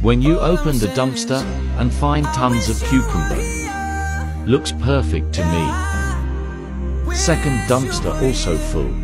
When you open the dumpster and find tons of cucumber. Looks perfect to me. Second dumpster also full.